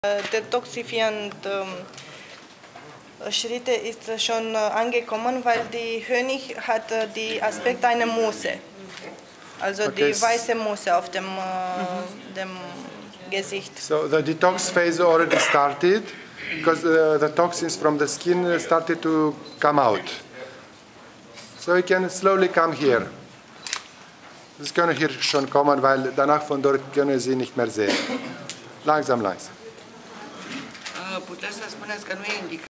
Detoxifierend Schritte ist schon angekommen, weil die Honig hat die Aspekt einer Musse, also die weiße Musse auf dem Gesicht. So the detox phase already started because the toxins from the skin started to come out. So you can slowly come here. Das können hier schon kommen, weil danach von dort können Sie nicht mehr sehen. Langsam, langsam. Puteți să spuneți că nu e indicat.